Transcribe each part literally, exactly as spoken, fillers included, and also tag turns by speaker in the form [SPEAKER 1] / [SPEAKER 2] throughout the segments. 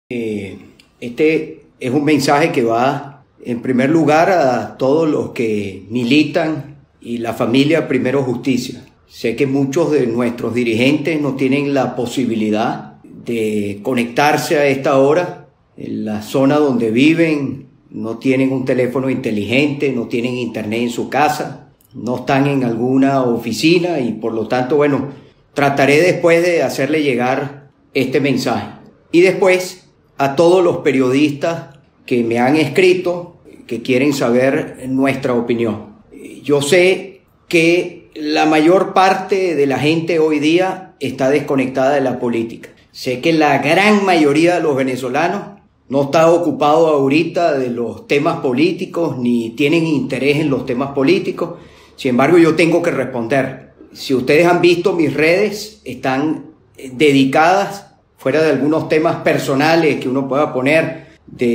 [SPEAKER 1] Eh, este es un mensaje que va en primer lugar a todos los que militan y la familia Primero Justicia. Sé que muchos de nuestros dirigentes no tienen la posibilidad de conectarse a esta hora. En la zona donde viven no tienen un teléfono inteligente, no tienen internet en su casa, no están en alguna oficina y por lo tanto, bueno, trataré después de hacerle llegar este mensaje. Y después a todos los periodistas que me han escrito, que quieren saber nuestra opinión. Yo sé que la mayor parte de la gente hoy día está desconectada de la política. Sé que la gran mayoría de los venezolanos no está ocupado ahorita de los temas políticos ni tienen interés en los temas políticos. Sin embargo, yo tengo que responder. Si ustedes han visto mis redes, están dedicadas, fuera de algunos temas personales que uno pueda poner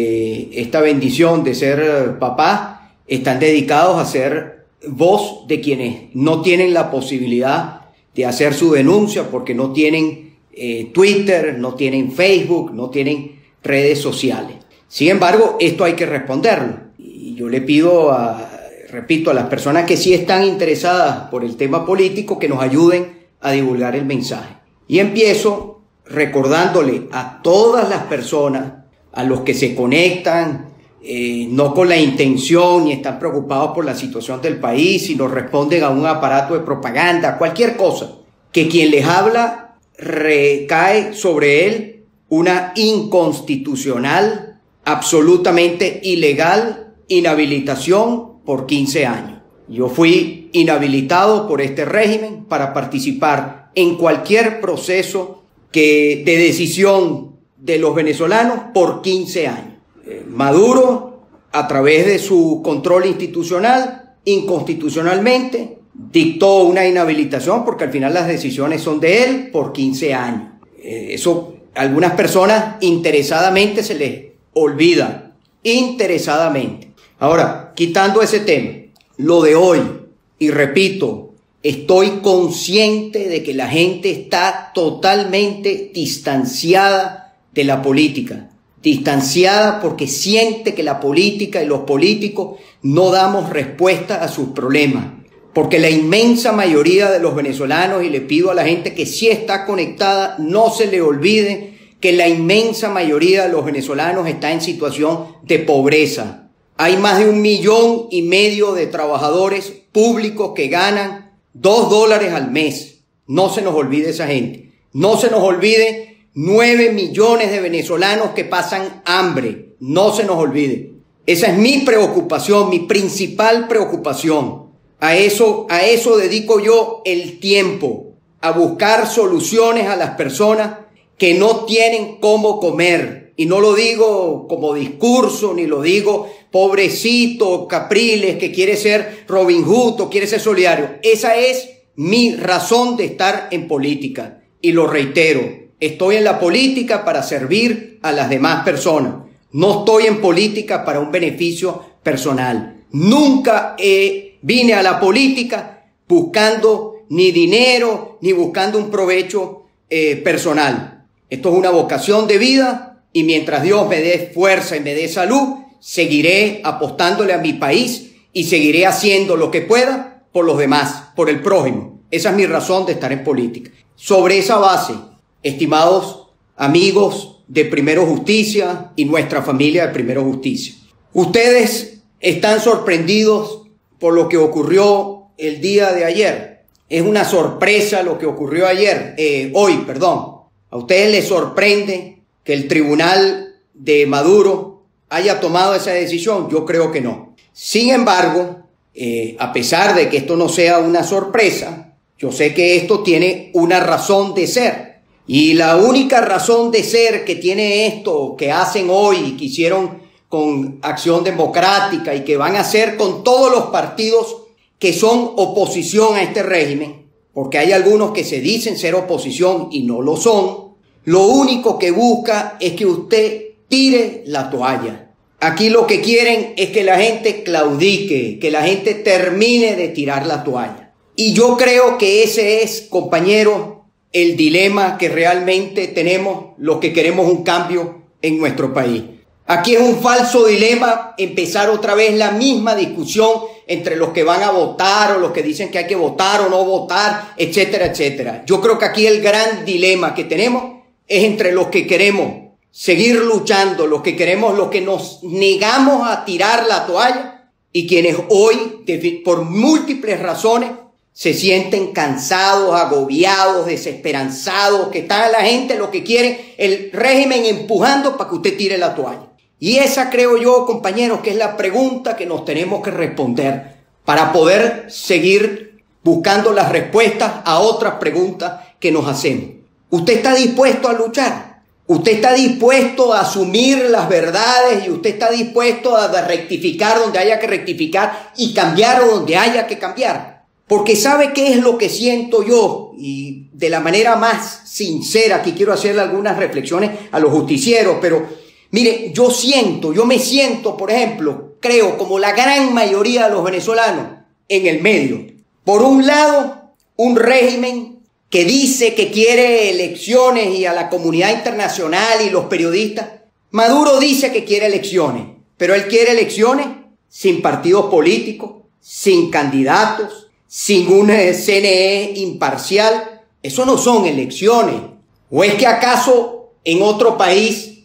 [SPEAKER 1] de esta bendición de ser papá, están dedicados a ser voz de quienes no tienen la posibilidad de hacer su denuncia porque no tienen eh, Twitter, no tienen Facebook, no tienen redes sociales. Sin embargo, esto hay que responderlo. Y yo le pido, a, repito, a las personas que sí están interesadas por el tema político que nos ayuden a divulgar el mensaje. Y empiezo recordándole a todas las personas, a los que se conectan, eh, no con la intención ni están preocupados por la situación del país, sino responden a un aparato de propaganda, cualquier cosa, que quien les habla recae sobre él una inconstitucional, absolutamente ilegal inhabilitación por quince años. Yo fui inhabilitado por este régimen para participar en cualquier proceso que de decisión de los venezolanos por quince años. Eh, Maduro, a través de su control institucional, inconstitucionalmente, dictó una inhabilitación porque al final las decisiones son de él por quince años. Eh, eso a algunas personas interesadamente se les olvida. Interesadamente. Ahora, quitando ese tema, lo de hoy, y repito, estoy consciente de que la gente está totalmente distanciada de la política. Distanciada porque siente que la política y los políticos no damos respuesta a sus problemas. Porque la inmensa mayoría de los venezolanos, y le pido a la gente que sí está conectada, no se le olvide que la inmensa mayoría de los venezolanos está en situación de pobreza. Hay más de un millón y medio de trabajadores públicos que ganan Dos dólares al mes. No se nos olvide esa gente. No se nos olvide nueve millones de venezolanos que pasan hambre. No se nos olvide. Esa es mi preocupación, mi principal preocupación. A eso, a eso dedico yo el tiempo. A buscar soluciones a las personas que no tienen cómo comer. Y no lo digo como discurso, ni lo digo pobrecito, Capriles, que quiere ser Robin Hood o quiere ser solidario. Esa es mi razón de estar en política. Y lo reitero, estoy en la política para servir a las demás personas. No estoy en política para un beneficio personal. Nunca eh, vine a la política buscando ni dinero, ni buscando un provecho eh, personal. Esto es una vocación de vida. Y mientras Dios me dé fuerza y me dé salud, seguiré apostándole a mi país y seguiré haciendo lo que pueda por los demás, por el prójimo. Esa es mi razón de estar en política. Sobre esa base, estimados amigos de Primero Justicia y nuestra familia de Primero Justicia, ustedes están sorprendidos por lo que ocurrió el día de ayer. Es una sorpresa lo que ocurrió ayer, eh, hoy, perdón. ¿A ustedes les sorprende que el tribunal de Maduro haya tomado esa decisión? Yo creo que no. Sin embargo, eh, a pesar de que esto no sea una sorpresa, yo sé que esto tiene una razón de ser. Y la única razón de ser que tiene esto, que hacen hoy, que hicieron con Acción Democrática y que van a hacer con todos los partidos que son oposición a este régimen, porque hay algunos que se dicen ser oposición y no lo son, lo único que busca es que usted tire la toalla. Aquí lo que quieren es que la gente claudique, que la gente termine de tirar la toalla. Y yo creo que ese es, compañeros, el dilema que realmente tenemos los que queremos un cambio en nuestro país. Aquí es un falso dilema empezar otra vez la misma discusión entre los que van a votar o los que dicen que hay que votar o no votar, etcétera, etcétera. Yo creo que aquí el gran dilema que tenemos es entre los que queremos seguir luchando, los que queremos, los que nos negamos a tirar la toalla y quienes hoy, por múltiples razones, se sienten cansados, agobiados, desesperanzados, que está la gente lo que quiere, el régimen empujando para que usted tire la toalla. Y esa creo yo, compañeros, que es la pregunta que nos tenemos que responder para poder seguir buscando las respuestas a otras preguntas que nos hacemos. ¿Usted está dispuesto a luchar? ¿Usted está dispuesto a asumir las verdades y usted está dispuesto a rectificar donde haya que rectificar y cambiar donde haya que cambiar? Porque ¿sabe qué es lo que siento yo? Y de la manera más sincera, aquí quiero hacerle algunas reflexiones a los justicieros, pero mire, yo siento, yo me siento, por ejemplo, creo como la gran mayoría de los venezolanos en el medio. Por un lado, un régimen que dice que quiere elecciones y a la comunidad internacional y los periodistas. Maduro dice que quiere elecciones, pero él quiere elecciones sin partidos políticos, sin candidatos, sin un C N E imparcial. Eso no son elecciones. ¿O es que acaso en otro país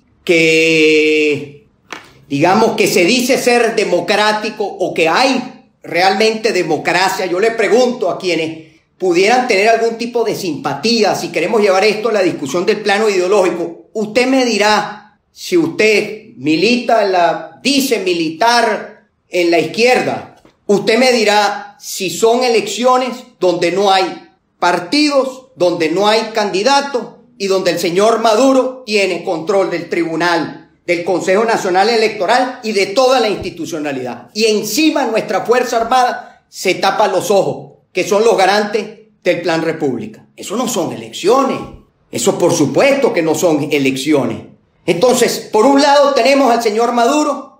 [SPEAKER 1] que, digamos, que se dice ser democrático o que hay realmente democracia, yo le pregunto a quienes pudieran tener algún tipo de simpatía, si queremos llevar esto a la discusión del plano ideológico, usted me dirá si usted milita en la, dice militar en la izquierda, usted me dirá si son elecciones donde no hay partidos, donde no hay candidatos y donde el señor Maduro tiene control del tribunal, del Consejo Nacional Electoral y de toda la institucionalidad. Y encima nuestra Fuerza Armada se tapa los ojos, que son los garantes del Plan República. Eso no son elecciones. Eso por supuesto que no son elecciones. Entonces, por un lado tenemos al señor Maduro,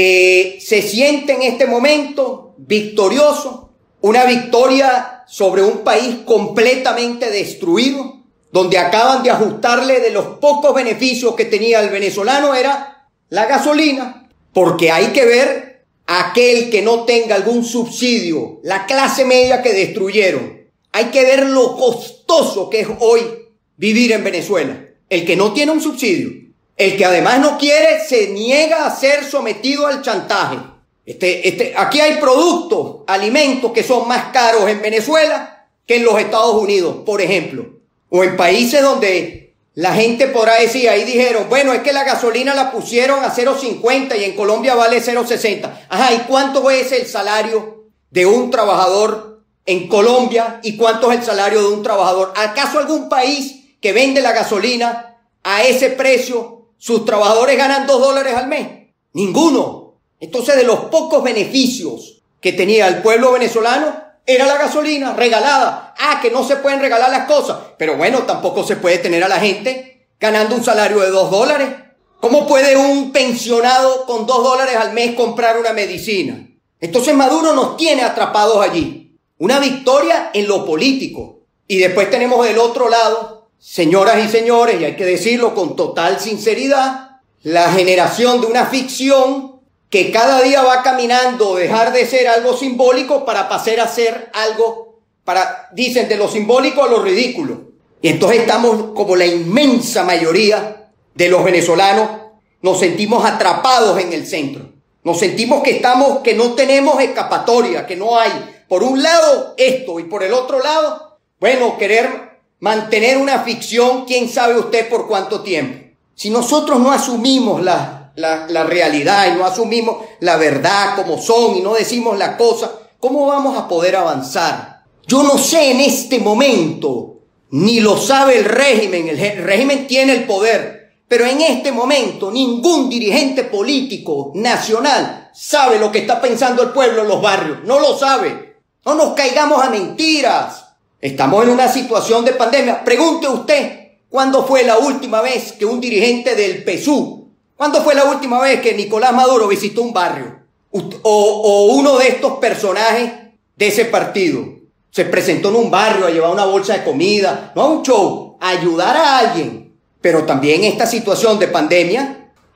[SPEAKER 1] que se siente en este momento victorioso, una victoria sobre un país completamente destruido, donde acaban de ajustarle de los pocos beneficios que tenía el venezolano era la gasolina, porque hay que ver aquel que no tenga algún subsidio, la clase media que destruyeron. Hay que ver lo costoso que es hoy vivir en Venezuela. El que no tiene un subsidio, el que además no quiere, se niega a ser sometido al chantaje. Este, este, aquí hay productos, alimentos que son más caros en Venezuela que en los Estados Unidos, por ejemplo. O en países donde la gente podrá decir, ahí dijeron, bueno, es que la gasolina la pusieron a cero cincuenta y en Colombia vale cero sesenta. Ajá, ¿y cuánto es el salario de un trabajador en Colombia y cuánto es el salario de un trabajador? ¿Acaso algún país que vende la gasolina a ese precio, sus trabajadores ganan dos dólares al mes? Ninguno. Entonces, de los pocos beneficios que tenía el pueblo venezolano, era la gasolina regalada. Ah, que no se pueden regalar las cosas. Pero bueno, tampoco se puede tener a la gente ganando un salario de dos dólares. ¿Cómo puede un pensionado con dos dólares al mes comprar una medicina? Entonces Maduro nos tiene atrapados allí. Una victoria en lo político. Y después tenemos del otro lado, señoras y señores, y hay que decirlo con total sinceridad, la generación de una ficción que cada día va caminando, dejar de ser algo simbólico para pasar a ser algo, para, dicen, de lo simbólico a lo ridículo. Y entonces estamos, como la inmensa mayoría de los venezolanos, nos sentimos atrapados en el centro. Nos sentimos que estamos, que no tenemos escapatoria, que no hay, por un lado, esto, y por el otro lado, bueno, querer mantener una ficción, quién sabe usted por cuánto tiempo. Si nosotros no asumimos la La, la realidad y no asumimos la verdad como son y no decimos las cosas, ¿cómo vamos a poder avanzar? Yo no sé en este momento, ni lo sabe el régimen, el, el régimen tiene el poder, pero en este momento ningún dirigente político nacional sabe lo que está pensando el pueblo en los barrios, no lo sabe. No nos caigamos a mentiras. Estamos en una situación de pandemia. Pregunte usted, ¿cuándo fue la última vez que un dirigente del P S U, ¿cuándo fue la última vez que Nicolás Maduro visitó un barrio? O, o uno de estos personajes de ese partido se presentó en un barrio a llevar una bolsa de comida, no a un show, a ayudar a alguien. Pero también esta situación de pandemia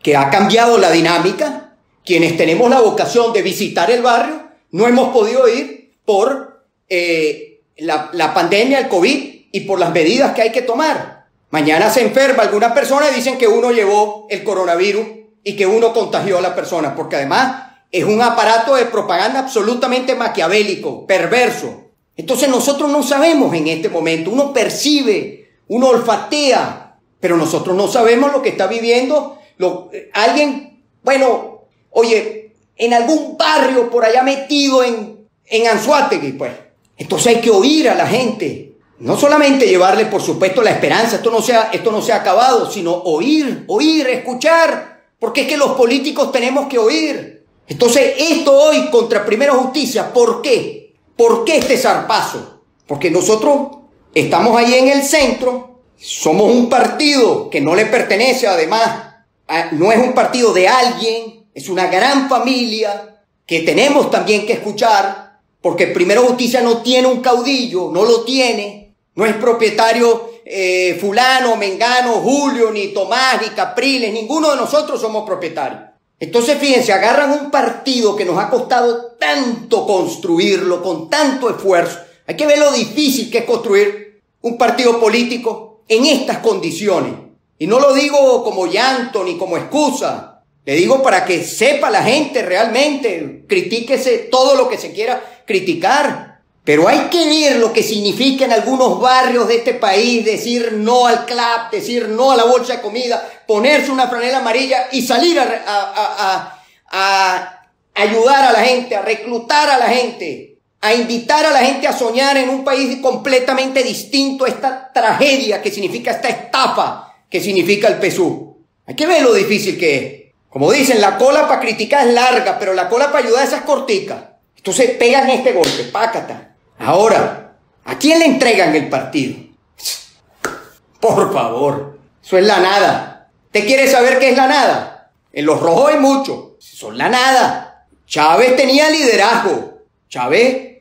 [SPEAKER 1] que ha cambiado la dinámica. Quienes tenemos la vocación de visitar el barrio, no hemos podido ir por eh, la, la pandemia, el COVID, y por las medidas que hay que tomar. Mañana se enferma alguna persona y dicen que uno llevó el coronavirus y que uno contagió a la persona, porque además es un aparato de propaganda absolutamente maquiavélico, perverso. Entonces nosotros no sabemos en este momento, uno percibe, uno olfatea, pero nosotros no sabemos lo que está viviendo lo, alguien, bueno, oye, en algún barrio por allá metido en, en Anzoátegui, pues. Entonces hay que oír a la gente. No solamente llevarle, por supuesto, la esperanza, esto no se ha, esto no se ha acabado, sino oír, oír, escuchar, porque es que los políticos tenemos que oír. Entonces, esto hoy contra Primero Justicia, ¿por qué? ¿Por qué este zarpazo? Porque nosotros estamos ahí en el centro, somos un partido que no le pertenece, además, a, no es un partido de alguien, es una gran familia que tenemos también que escuchar, porque Primero Justicia no tiene un caudillo, no lo tiene. No es propietario eh, fulano, mengano, Julio, ni Tomás, ni Capriles, ninguno de nosotros somos propietarios. Entonces, fíjense, agarran un partido que nos ha costado tanto construirlo, con tanto esfuerzo. Hay que ver lo difícil que es construir un partido político en estas condiciones. Y no lo digo como llanto ni como excusa. Le digo para que sepa la gente realmente, critíquese todo lo que se quiera criticar. Pero hay que ver lo que significa en algunos barrios de este país decir no al clap, decir no a la bolsa de comida, ponerse una franela amarilla y salir a, a, a, a ayudar a la gente, a reclutar a la gente, a invitar a la gente a soñar en un país completamente distinto a esta tragedia que significa esta estafa que significa el P S U V. Hay que ver lo difícil que es. Como dicen, la cola para criticar es larga, pero la cola para ayudar esa es cortica. Entonces pegan este golpe, pácata. Ahora, ¿a quién le entregan el partido? Por favor, eso es la nada. ¿Usted quiere saber qué es la nada? En los rojos hay mucho, son la nada. Chávez tenía liderazgo, Chávez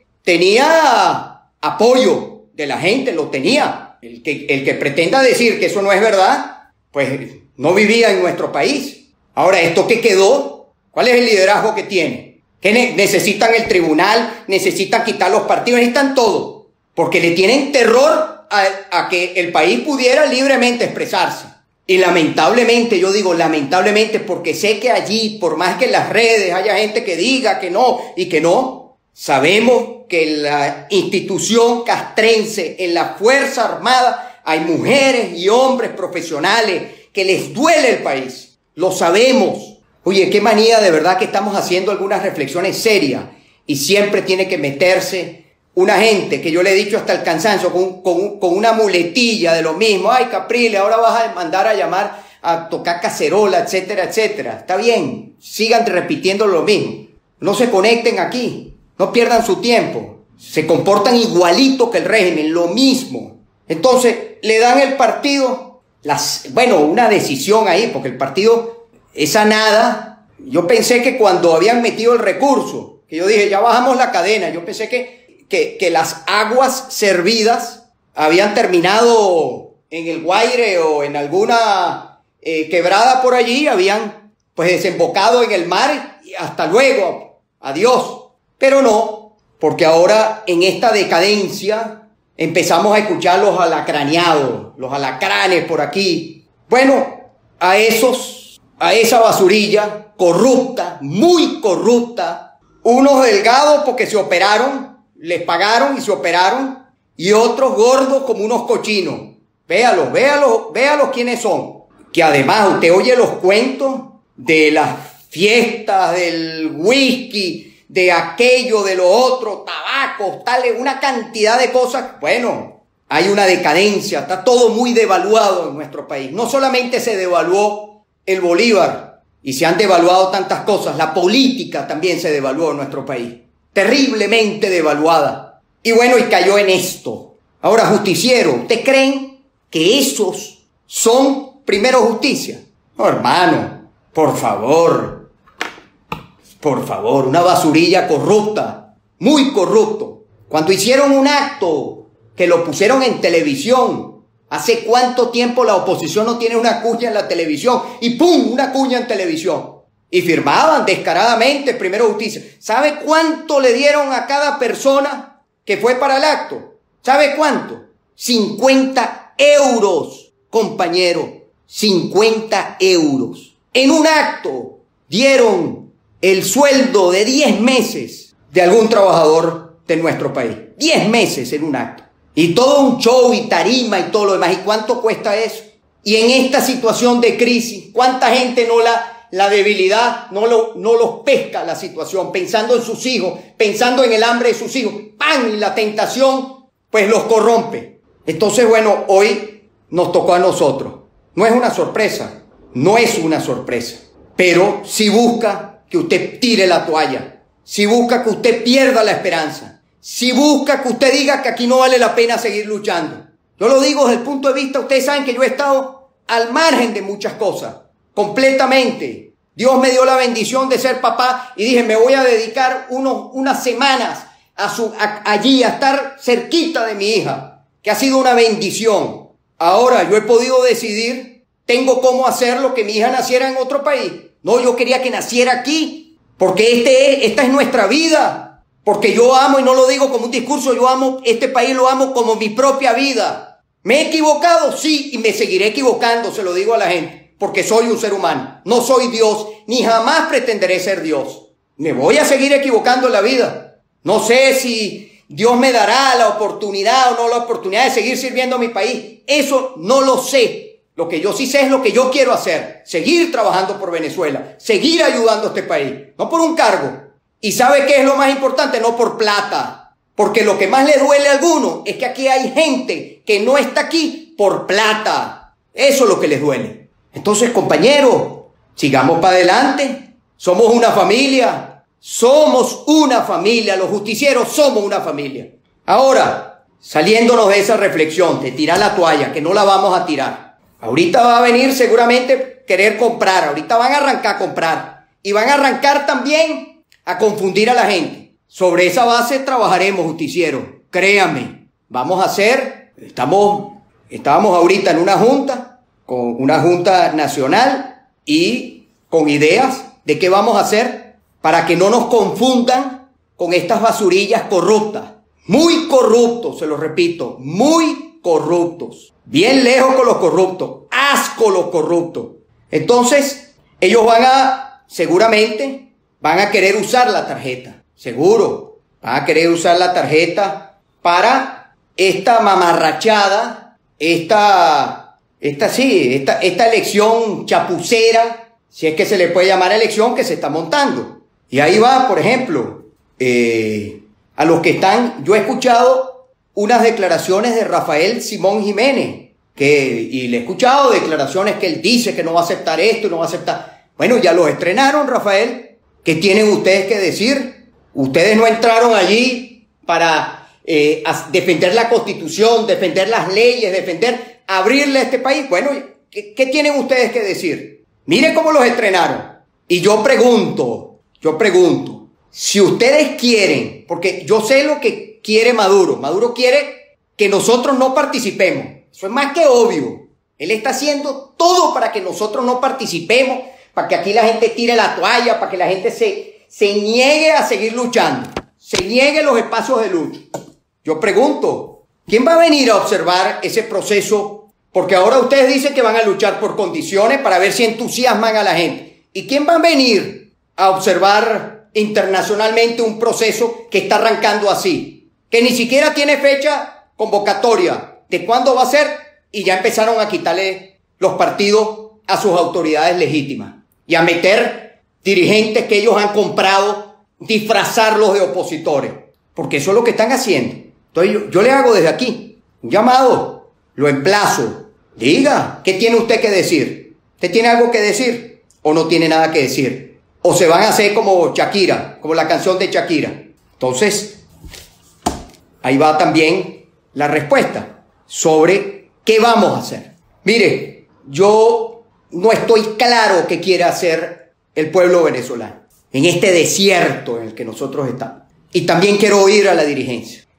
[SPEAKER 1] tenía apoyo de la gente, lo tenía. El que, el que pretenda decir que eso no es verdad, pues no vivía en nuestro país. Ahora, ¿esto qué quedó? ¿Cuál es el liderazgo que tiene? Que ne- necesitan el tribunal, necesitan quitar los partidos, necesitan todo, porque le tienen terror a, a que el país pudiera libremente expresarse. Y lamentablemente, yo digo lamentablemente, porque sé que allí, por más que en las redes haya gente que diga que no y que no, sabemos que en la institución castrense, en la Fuerza Armada, hay mujeres y hombres profesionales que les duele el país. Lo sabemos. Oye, qué manía de verdad que estamos haciendo algunas reflexiones serias y siempre tiene que meterse una gente que yo le he dicho hasta el cansancio con, con, con una muletilla de lo mismo. Ay, Capriles, ahora vas a mandar a llamar a tocar cacerola, etcétera, etcétera. Está bien, sigan repitiendo lo mismo. No se conecten aquí, no pierdan su tiempo. Se comportan igualito que el régimen, lo mismo. Entonces, le dan el partido, las, bueno, una decisión ahí, porque el partido... Esa nada, yo pensé que cuando habían metido el recurso, que yo dije, ya bajamos la cadena, yo pensé que, que, que las aguas servidas habían terminado en el Guaire o en alguna eh, quebrada por allí, habían pues desembocado en el mar y hasta luego, adiós. Pero no, porque ahora en esta decadencia empezamos a escuchar los alacraneados, los alacranes por aquí. Bueno, a esos... a esa basurilla corrupta, muy corrupta, unos delgados porque se operaron, les pagaron y se operaron, y otros gordos como unos cochinos. Véalos, véalos, véalos quiénes son. Que además usted oye los cuentos de las fiestas, del whisky, de aquello, de lo otro, tabacos, tales, una cantidad de cosas. Bueno, hay una decadencia, está todo muy devaluado en nuestro país. No solamente se devaluó el Bolívar y se han devaluado tantas cosas, la política también se devaluó en nuestro país, terriblemente devaluada. Y bueno, y cayó en esto. Ahora, justiciero, ¿ustedes creen que esos son Primero Justicia? No, hermano, por favor, por favor, una basurilla corrupta, muy corrupto. Cuando hicieron un acto que lo pusieron en televisión, ¿Hace cuánto tiempo la oposición no tiene una cuña en la televisión? Y ¡pum! Una cuña en televisión. Y firmaban descaradamente Primero Justicia. ¿Sabe cuánto le dieron a cada persona que fue para el acto? ¿Sabe cuánto? cincuenta euros, compañero. cincuenta euros. En un acto dieron el sueldo de diez meses de algún trabajador de nuestro país. diez meses en un acto. Y todo un show y tarima y todo lo demás. ¿Y cuánto cuesta eso? Y en esta situación de crisis, ¿cuánta gente no la, la debilidad, no, lo, no los pesca la situación? Pensando en sus hijos, pensando en el hambre de sus hijos. ¡Pam! Y la tentación, pues los corrompe. Entonces, bueno, hoy nos tocó a nosotros. No es una sorpresa, no es una sorpresa. Pero si busca que usted tire la toalla, si busca que usted pierda la esperanza, si busca que usted diga que aquí no vale la pena seguir luchando. Yo lo digo desde el punto de vista, ustedes saben que yo he estado al margen de muchas cosas, completamente. Dios me dio la bendición de ser papá y dije, me voy a dedicar unos, unas semanas a su, a, allí, a estar cerquita de mi hija, que ha sido una bendición. Ahora yo he podido decidir, tengo cómo hacerlo, que mi hija naciera en otro país. No, yo quería que naciera aquí, porque este es, esta es nuestra vida. Porque yo amo, y no lo digo como un discurso, yo amo este país, lo amo como mi propia vida. ¿Me he equivocado? Sí, y me seguiré equivocando, se lo digo a la gente, porque soy un ser humano. No soy Dios, ni jamás pretenderé ser Dios. Me voy a seguir equivocando en la vida. No sé si Dios me dará la oportunidad o no la oportunidad de seguir sirviendo a mi país. Eso no lo sé. Lo que yo sí sé es lo que yo quiero hacer. Seguir trabajando por Venezuela, seguir ayudando a este país, no por un cargo. ¿Y sabe qué es lo más importante? No por plata. Porque lo que más le duele a algunos es que aquí hay gente que no está aquí por plata. Eso es lo que les duele. Entonces, compañeros, sigamos para adelante. Somos una familia. Somos una familia. Los justicieros somos una familia. Ahora, saliéndonos de esa reflexión, de tirar la toalla, que no la vamos a tirar. Ahorita va a venir seguramente querer comprar. Ahorita van a arrancar a comprar. Y van a arrancar también a confundir a la gente. Sobre esa base trabajaremos, justicieros. Créanme, vamos a hacer, estamos, estábamos ahorita en una junta, con una junta nacional y con ideas de qué vamos a hacer para que no nos confundan con estas basurillas corruptas. Muy corruptos, se lo repito, muy corruptos. Bien lejos con los corruptos, asco los corruptos. Entonces, ellos van a, seguramente, van a querer usar la tarjeta, seguro. Van a querer usar la tarjeta para esta mamarrachada, esta, esta sí, esta, esta elección chapucera, si es que se le puede llamar elección, que se está montando. Y ahí va, por ejemplo, eh, a los que están, yo he escuchado unas declaraciones de Rafael Simón Jiménez, que, y le he escuchado declaraciones que él dice que no va a aceptar esto, no va a aceptar. Bueno, ya los estrenaron, Rafael. ¿Qué tienen ustedes que decir? Ustedes no entraron allí para eh, defender la Constitución, defender las leyes, defender, abrirle a este país. Bueno, ¿qué, qué tienen ustedes que decir? Miren cómo los estrenaron. Y yo pregunto, yo pregunto, si ustedes quieren, porque yo sé lo que quiere Maduro. Maduro quiere que nosotros no participemos. Eso es más que obvio. Él está haciendo todo para que nosotros no participemos, para que aquí la gente tire la toalla, para que la gente se, se niegue a seguir luchando, se niegue los espacios de lucha. Yo pregunto, ¿quién va a venir a observar ese proceso? Porque ahora ustedes dicen que van a luchar por condiciones para ver si entusiasman a la gente. ¿Y quién va a venir a observar internacionalmente un proceso que está arrancando así? Que ni siquiera tiene fecha convocatoria de cuándo va a ser y ya empezaron a quitarle los partidos a sus autoridades legítimas y a meter dirigentes que ellos han comprado, disfrazarlos de opositores, porque eso es lo que están haciendo. Entonces yo, yo le hago desde aquí un llamado, lo emplazo, diga, ¿qué tiene usted que decir? ¿Usted tiene algo que decir o no tiene nada que decir? O se van a hacer como Shakira, como la canción de Shakira. Entonces, ahí va también la respuesta sobre qué vamos a hacer. Mire, yo no estoy claro qué quiere hacer el pueblo venezolano en este desierto en el que nosotros estamos. Y también quiero oír a la dirigencia.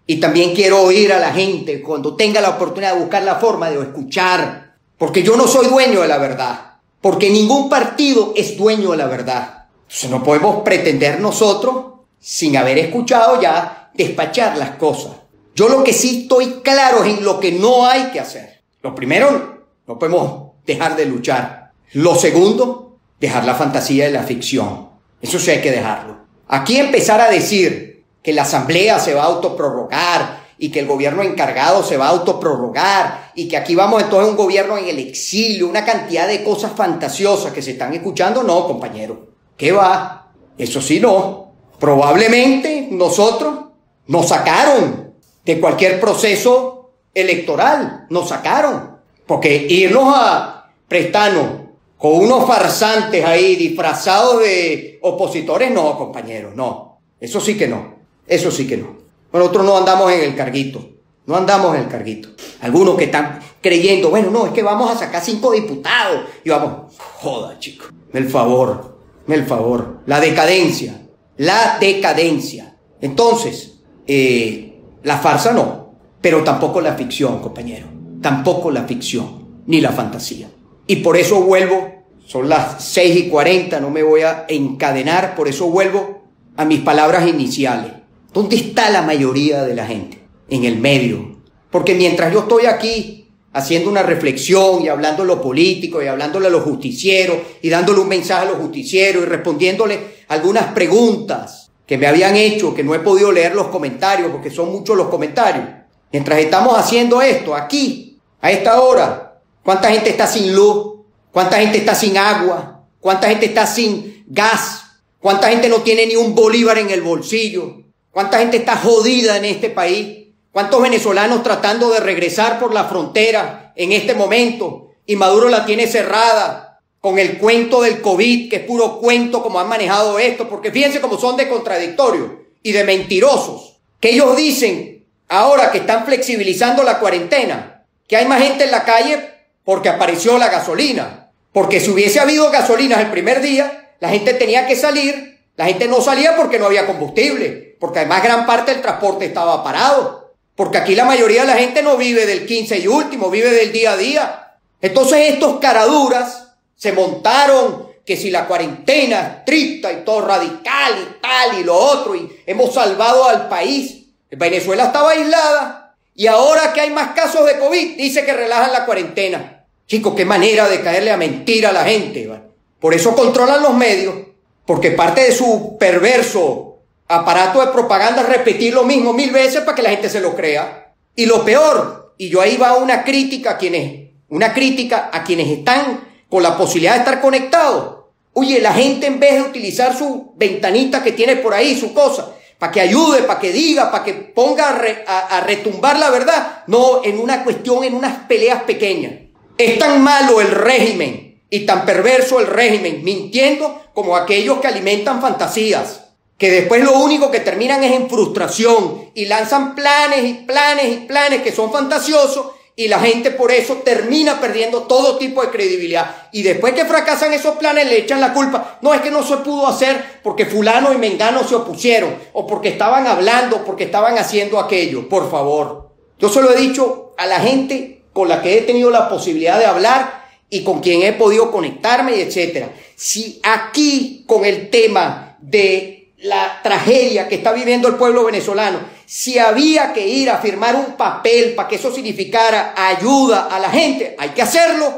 [SPEAKER 1] Y también quiero oír a la gente cuando tenga la oportunidad de buscar la forma de escuchar. Porque yo no soy dueño de la verdad. Porque ningún partido es dueño de la verdad. Entonces no podemos pretender nosotros, sin haber escuchado ya, despachar las cosas. Yo lo que sí estoy claro es en lo que no hay que hacer. Lo primero, no podemos dejar de luchar. Lo segundo, dejar la fantasía de la ficción. Eso sí hay que dejarlo. Aquí empezar a decir que la asamblea se va a autoprorrogar y que el gobierno encargado se va a autoprorrogar y que aquí vamos entonces a un gobierno en el exilio, una cantidad de cosas fantasiosas que se están escuchando, no, compañero. ¿Qué va? Eso sí no. Probablemente nosotros nos sacaron de cualquier proceso electoral, nos sacaron. Porque irnos a prestarnos con unos farsantes ahí disfrazados de opositores, no, compañeros, no. Eso sí que no. Eso sí que no. Nosotros no andamos en el carguito. No andamos en el carguito. Algunos que están creyendo, bueno, no, es que vamos a sacar cinco diputados. Y vamos, joda, chicos. El favor, el favor. La decadencia. La decadencia. Entonces, eh, la farsa no. Pero tampoco la ficción, compañero. Tampoco la ficción. Ni la fantasía. Y por eso vuelvo, son las seis y cuarenta, no me voy a encadenar, por eso vuelvo a mis palabras iniciales. ¿Dónde está la mayoría de la gente? En el medio. Porque mientras yo estoy aquí haciendo una reflexión y hablando de lo político y hablándole a los justicieros y dándole un mensaje a los justicieros y respondiéndole algunas preguntas que me habían hecho, que no he podido leer los comentarios porque son muchos los comentarios. Mientras estamos haciendo esto aquí, a esta hora, ¿cuánta gente está sin luz? ¿Cuánta gente está sin agua? ¿Cuánta gente está sin gas? ¿Cuánta gente no tiene ni un bolívar en el bolsillo? ¿Cuánta gente está jodida en este país? ¿Cuántos venezolanos tratando de regresar por la frontera en este momento? Y Maduro la tiene cerrada con el cuento del COVID, que es puro cuento como han manejado esto, porque fíjense cómo son de contradictorios y de mentirosos, que ellos dicen ahora que están flexibilizando la cuarentena, que hay más gente en la calle porque apareció la gasolina, porque si hubiese habido gasolinas el primer día, la gente tenía que salir, la gente no salía porque no había combustible, porque además gran parte del transporte estaba parado, porque aquí la mayoría de la gente no vive del quince y último, vive del día a día. Entonces estos caraduras se montaron que si la cuarentena estricta y todo radical y tal y lo otro, y hemos salvado al país. Venezuela estaba aislada y ahora que hay más casos de COVID, dice que relajan la cuarentena. Chicos, qué manera de caerle a mentira a la gente, ¿vale? Por eso controlan los medios, porque parte de su perverso aparato de propaganda es repetir lo mismo mil veces para que la gente se lo crea. Y lo peor, y yo ahí va una crítica a quienes, una crítica a quienes están con la posibilidad de estar conectados. Oye, la gente en vez de utilizar su ventanita que tiene por ahí, su cosa, para que ayude, para que diga, para que ponga a, re, a, a retumbar la verdad, no en una cuestión, en unas peleas pequeñas. Es tan malo el régimen y tan perverso el régimen, mintiendo como aquellos que alimentan fantasías, que después lo único que terminan es en frustración y lanzan planes y planes y planes que son fantasiosos y la gente por eso termina perdiendo todo tipo de credibilidad. Y después que fracasan esos planes le echan la culpa. No, es que no se pudo hacer porque fulano y mengano se opusieron o porque estaban hablando, porque estaban haciendo aquello. Por favor. Yo se lo he dicho a la gente con la que he tenido la posibilidad de hablar y con quien he podido conectarme y etcétera. Si aquí con el tema de la tragedia que está viviendo el pueblo venezolano, si había que ir a firmar un papel para que eso significara ayuda a la gente, hay que hacerlo.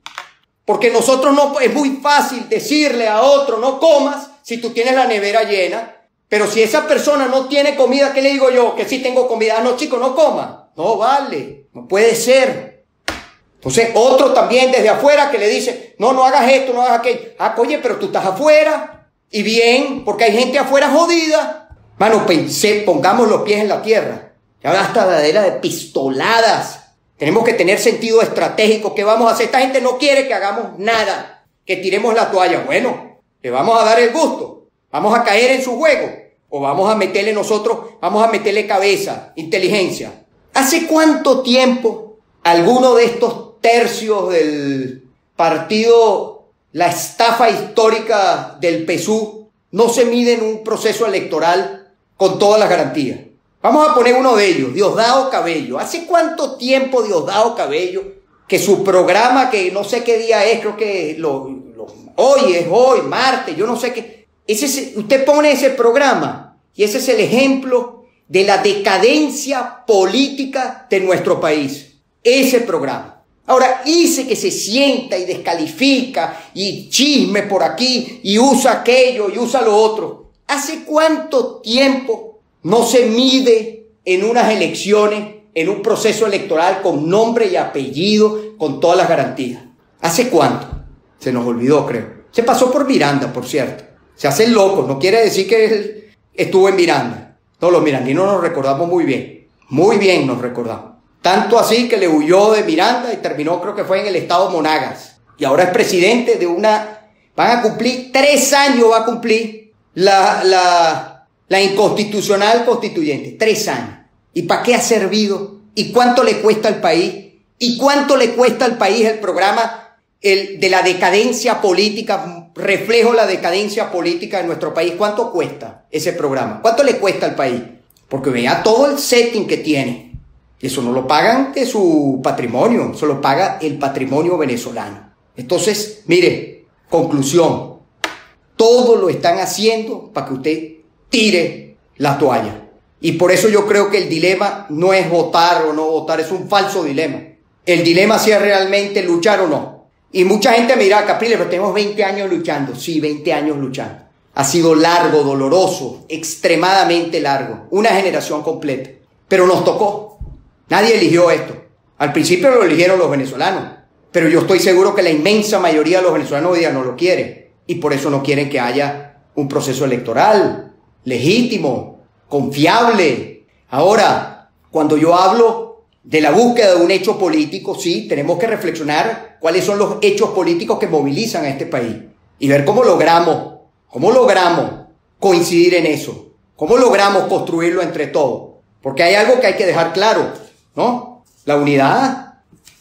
[SPEAKER 1] Porque nosotros no, es muy fácil decirle a otro no comas si tú tienes la nevera llena, pero si esa persona no tiene comida, ¿qué le digo yo? Que sí tengo comida. Ah, no, chico, no coma. No vale, no puede ser. Entonces otro también desde afuera que le dice, no, no hagas esto, no hagas aquello. Ah, oye, pero tú estás afuera. Y bien, porque hay gente afuera jodida. Mano, pensé, pongamos los pies en la tierra. Ya basta dadera de pistoladas. Tenemos que tener sentido estratégico. ¿Qué vamos a hacer? Esta gente no quiere que hagamos nada, que tiremos la toalla. Bueno, le vamos a dar el gusto. Vamos a caer en su juego. O vamos a meterle nosotros, vamos a meterle cabeza, inteligencia. ¿Hace cuánto tiempo alguno de estos tercios del partido, la estafa histórica del P S U, no se mide en un proceso electoral con todas las garantías? Vamos a poner uno de ellos, Diosdado Cabello. ¿Hace cuánto tiempo Diosdado Cabello, que su programa, que no sé qué día es, creo que lo, lo, hoy es hoy, martes, yo no sé qué, ese es, usted pone ese programa y ese es el ejemplo de la decadencia política de nuestro país, ese programa. Ahora, dice que se sienta y descalifica y chisme por aquí y usa aquello y usa lo otro. ¿Hace cuánto tiempo no se mide en unas elecciones, en un proceso electoral con nombre y apellido, con todas las garantías? ¿Hace cuánto? Se nos olvidó, creo. Se pasó por Miranda, por cierto. Se hacen locos, no quiere decir que él estuvo en Miranda. Todos los mirandinos nos recordamos muy bien. Muy bien nos recordamos. Tanto así que le huyó de Miranda y terminó, creo que fue en el estado Monagas. Y ahora es presidente de una... Van a cumplir, tres años va a cumplir la, la, la inconstitucional constituyente. Tres años. ¿Y para qué ha servido? ¿Y cuánto le cuesta al país? ¿Y cuánto le cuesta al país el programa el, de la decadencia política, reflejo de la decadencia política de nuestro país? ¿Cuánto cuesta ese programa? ¿Cuánto le cuesta al país? Porque vea todo el setting que tiene. Eso no lo pagan de su patrimonio, eso lo paga el patrimonio venezolano. Entonces, mire, conclusión, todo lo están haciendo para que usted tire la toalla. Y por eso yo creo que el dilema no es votar o no votar, es un falso dilema. El dilema sí es realmente luchar o no. Y mucha gente me dirá, Capriles, pero tenemos veinte años luchando. Sí, veinte años luchando. Ha sido largo, doloroso, extremadamente largo. Una generación completa. Pero nos tocó. Nadie eligió esto. Al principio lo eligieron los venezolanos. Pero yo estoy seguro que la inmensa mayoría de los venezolanos hoy día no lo quieren. Y por eso no quieren que haya un proceso electoral legítimo, confiable. Ahora, cuando yo hablo de la búsqueda de un hecho político, sí, tenemos que reflexionar cuáles son los hechos políticos que movilizan a este país y ver cómo logramos, cómo logramos coincidir en eso, cómo logramos construirlo entre todos. Porque hay algo que hay que dejar claro, ¿no? La unidad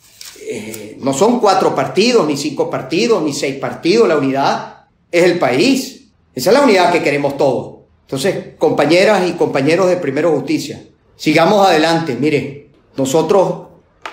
[SPEAKER 1] eh, no son cuatro partidos, ni cinco partidos, ni seis partidos. La unidad es el país. Esa es la unidad que queremos todos. Entonces, compañeras y compañeros de Primero Justicia, sigamos adelante. Mire, nosotros,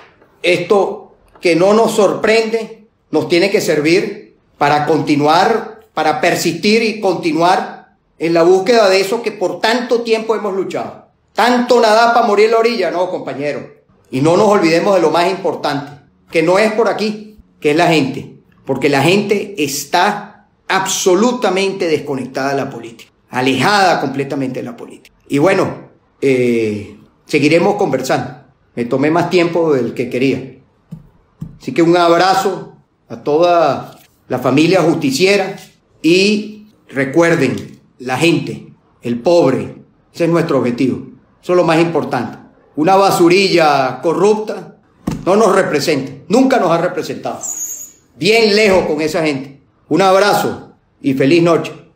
[SPEAKER 1] esto que no nos sorprende, nos tiene que servir para continuar, para persistir y continuar en la búsqueda de eso que por tanto tiempo hemos luchado. Tanto nadar para morir en la orilla, no, compañero. Y no nos olvidemos de lo más importante, que no es por aquí, que es la gente. Porque la gente está absolutamente desconectada de la política, alejada completamente de la política. Y bueno, eh, seguiremos conversando. Me tomé más tiempo del que quería. Así que un abrazo a toda la familia justiciera y recuerden, la gente, el pobre, ese es nuestro objetivo. Eso es lo más importante. Una basurilla corrupta no nos representa, nunca nos ha representado. Bien lejos con esa gente. Un abrazo y feliz noche.